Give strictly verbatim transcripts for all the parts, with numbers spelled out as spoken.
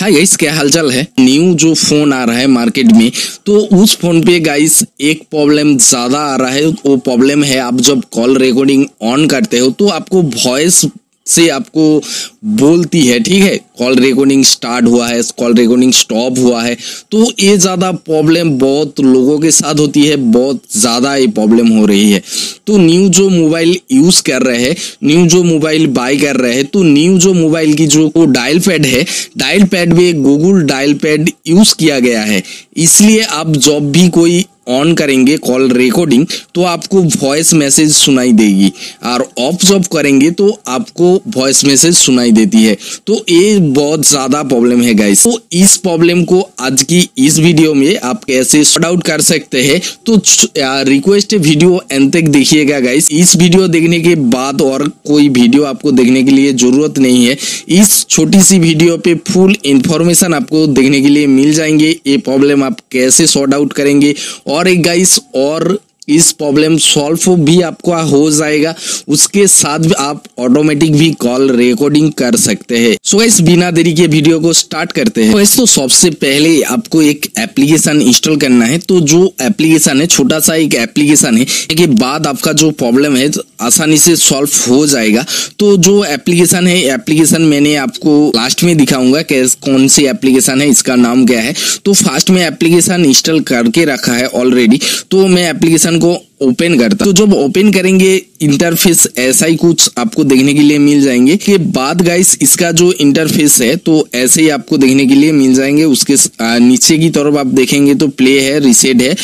Hi guys, क्या हालचाल है। न्यू जो फोन आ रहा है मार्केट में, तो उस फोन पे गाइस एक प्रॉब्लम ज्यादा आ रहा है। वो प्रॉब्लम है, आप जब कॉल रिकॉर्डिंग ऑन करते हो तो आपको वॉइस से आपको बोलती है, ठीक है, कॉल रिकॉर्डिंग स्टार्ट हुआ है, कॉल रिकॉर्डिंग स्टॉप हुआ है। तो ये ज़्यादा प्रॉब्लम बहुत लोगों के साथ होती है, बहुत ज़्यादा ये प्रॉब्लम हो रही है। तो न्यू जो मोबाइल यूज़ कर रहे हैं, न्यू जो मोबाइल बाय कर रहे हैं, तो न्यू जो मोबाइल की जो डायल पैड है, डायल पैड में गूगल डायल पैड यूज़ किया गया है। इसलिए आप जब भी कोई ऑन करेंगे कॉल रिकॉर्डिंग तो आपको वॉइस मैसेज सुनाई देगी, और ऑफ जब करेंगे तो आपको वॉइस मैसेज सुनाई देती है। तो ये बहुत ज्यादा प्रॉब्लम है गाइस। तो इस प्रॉब्लम को आज की इस वीडियो में आप कैसे सॉर्ट आउट कर सकते हैं, तो रिक्वेस्ट है वीडियो एंड तक देखिएगा गाइस। इस वीडियो देखने के बाद और कोई वीडियो आपको देखने के लिए जरूरत नहीं है। इस छोटी सी वीडियो पे फुल इंफॉर्मेशन आपको देखने के लिए मिल जाएंगे। ये प्रॉब्लम आप कैसे सॉर्ट आउट करेंगे, और एक गाइस और इस प्रॉब्लम सॉल्व भी आपका हो जाएगा। उसके साथ आप ऑटोमेटिक भी कॉल रिकॉर्डिंग कर सकते हैं। सो गाइस, बिना देरी के वीडियो को स्टार्ट करते हैं। तो इस तो सबसे पहले आपको एक एप्लीकेशन इंस्टॉल करना है। तो जो एप्लीकेशन है, छोटा सा एक एप्लीकेशन है, के बाद आपका जो प्रॉब्लम है आसानी से सॉल्व हो जाएगा। तो जो एप्लीकेशन है, एप्लीकेशन मैंने आपको लास्ट में दिखाऊंगा कि कौन सी एप्लीकेशन है, इसका नाम क्या है। तो फर्स्ट में एप्लीकेशन इंस्टॉल करके रखा है ऑलरेडी, तो मैं एप्लीकेशन को ओपन करता। तो जब ओपन करेंगे इंटरफेस ऐसा ही कुछ आपको देखने के लिए मिल जाएंगे। के बाद गाइस इसका जो इंटरफेस है तो ऐसे ही आपको देखने के लिए मिल जाएंगे। उसके नीचे की तरफ आप देखेंगे तो प्ले है, रीसेट है,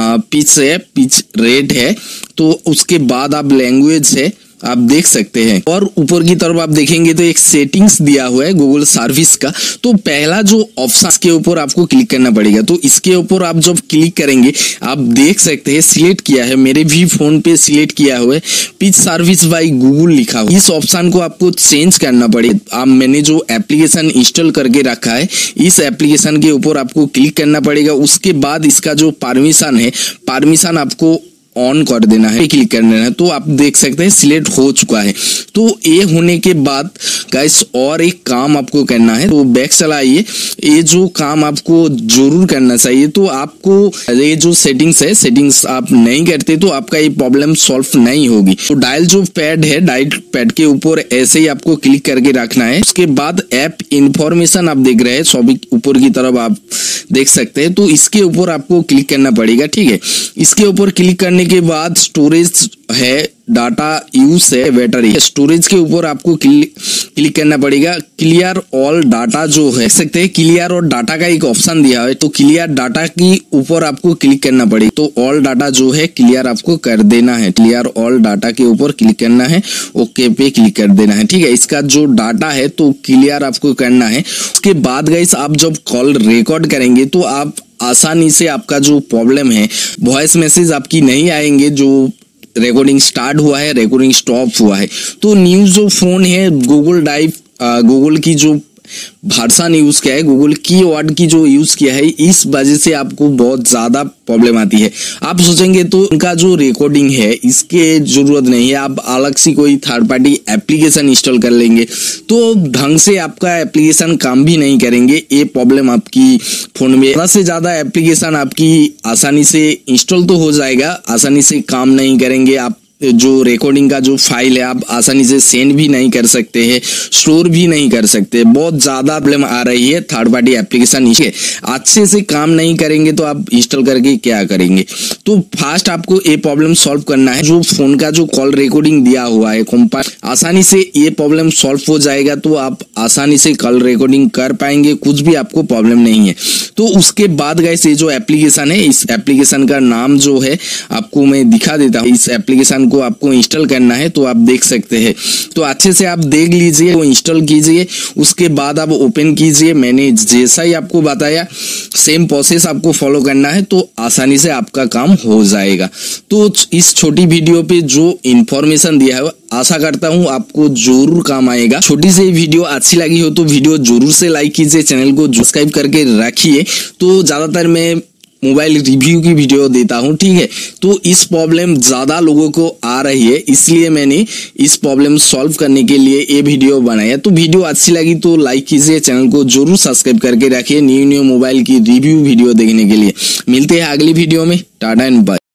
पिच है, पिच रेट है, तो उसके बाद आप लैंग्वेज है आप देख सकते हैं। और ऊपर की तरफ आप देखेंगे तो एक सेटिंग्स दिया हुआ है गूगल सर्विस का। तो पहला जो ऑप्शन के ऊपर आपको क्लिक करना पड़ेगा। तो इसके ऊपर आप जब क्लिक करेंगे आप देख सकते हैं सिलेक्ट किया है, मेरे भी फोन पे सिलेक्ट किया हुआ है, पिच सर्विस बाय गूगल लिखा हुआ। इस ऑप्शन को आपको चेंज करना पड़ेगा। आप मैंने जो एप्लीकेशन इंस्टॉल करके रखा है, इस एप्लीकेशन के ऊपर आपको क्लिक करना पड़ेगा। उसके बाद इसका जो परमिशन है, परमिशन आपको ऑन कर देना है, क्लिक कर देना है। तो आप देख सकते हैं सिलेक्ट हो चुका है। तो ये होने के बाद गाइस और एक काम आपको करना है। तो बैक चलाइए। ये जो काम आपको जरूर करना चाहिए, तो आपको ये जो सेटिंग्स है, सेटिंग्स आप नहीं करते तो आपका ये प्रॉब्लम सॉल्व नहीं होगी। तो डायल जो पैड है, डायल पैड के ऊपर ऐसे ही आपको क्लिक करके रखना है। उसके बाद ऐप इंफॉर्मेशन आप देख रहे हैं, सभी ऊपर की तरफ आप देख सकते हैं। तो इसके ऊपर आपको क्लिक करना पड़ेगा, ठीक है। इसके ऊपर क्लिक करने के बाद स्टोरेज है, डाटा यूज है, बैटरी, स्टोरेज के ऊपर आपको क्लिक करना पड़ेगा। क्लियर ऑल डाटा जो है, देख सकते हैं क्लियर और डाटा का एक ऑप्शन दिया है। तो क्लियर डाटा की ऊपर आपको क्लिक करना पड़ेगा। तो ऑल डाटा जो है क्लियर आपको कर देना है। क्लियर ऑल डाटा के ऊपर क्लिक करना है, ओके पे क्लिक कर देना है, ठीक है। इसका जो डाटा है तो क्लियर आपको करना है। उसके बाद गाइस आप जब कॉल रिकॉर्ड करेंगे तो आप आसानी से आपका जो प्रॉब्लम है, वॉइस मैसेज आपकी नहीं आएंगे। जो रिकॉर्डिंग स्टार्ट हुआ है, रिकॉर्डिंग स्टॉप हुआ है। तो न्यू जो फोन है, गूगल ड्राइव, गूगल की जो भाषा ने यूज किया है, गूगल की वर्ड की जो यूज किया है, इस वजह से आपको बहुत ज्यादा प्रॉब्लम आती है। आप सोचेंगे तो उनका जो रिकॉर्डिंग है इसके जरूरत नहीं है, आप अलग से कोई थर्ड पार्टी एप्लीकेशन इंस्टॉल कर लेंगे तो ढंग से आपका एप्लीकेशन काम भी नहीं करेंगे। ये प्रॉब्लम आपकी फोन में, ज्यादा से ज्यादा एप्लीकेशन आपकी आसानी से इंस्टॉल तो हो जाएगा, आसानी से काम नहीं करेंगे। आप जो रिकॉर्डिंग का जो फाइल है आप आसानी से सेंड भी नहीं कर सकते हैं, स्टोर भी नहीं कर सकते। बहुत ज्यादा प्रॉब्लम आ रही है थर्ड पार्टी एप्लीकेशन। अच्छे से काम नहीं करेंगे तो आप इंस्टॉल करके क्या करेंगे। तो फर्स्ट आपको ये प्रॉब्लम सॉल्व करना है। जो फोन का जो कॉल रिकॉर्डिंग दिया हुआ है कंपाइल, आसानी से ये प्रॉब्लम सॉल्व हो जाएगा। तो आप आसानी से कॉल रिकॉर्डिंग कर पाएंगे, कुछ भी आपको प्रॉब्लम नहीं है। तो उसके बाद गाइस ये जो एप्लीकेशन है, इस एप्लीकेशन का नाम जो है आपको मैं दिखा देता हूँ। इस एप्लीकेशन को आपको इंस्टॉल करना है, तो आप देख सकते हैं। तो अच्छे से आप देख लीजिए, वो इंस्टॉल कीजिए। उसके बाद आप ओपन कीजिए। मैंने जैसा ही आपको बताया सेम प्रोसेस आपको फॉलो करना है, तो आसानी से आपका काम हो जाएगा। तो इस छोटी वीडियो पे जो इंफॉर्मेशन दिया है, आशा करता हूँ आपको जरूर काम आएगा। छोटी सी वीडियो अच्छी लगी हो तो वीडियो जरूर से लाइक कीजिए, चैनल को सब्सक्राइब करके रखिए। तो ज्यादातर मैं मोबाइल रिव्यू की वीडियो देता हूं, ठीक है। तो इस प्रॉब्लम ज्यादा लोगों को आ रही है, इसलिए मैंने इस प्रॉब्लम सॉल्व करने के लिए ये वीडियो बनाया। तो वीडियो अच्छी लगी तो लाइक कीजिए, चैनल को जरूर सब्सक्राइब करके रखिए न्यू न्यू मोबाइल की रिव्यू वीडियो देखने के लिए। मिलते हैं अगली वीडियो में। Ta-ta and bye.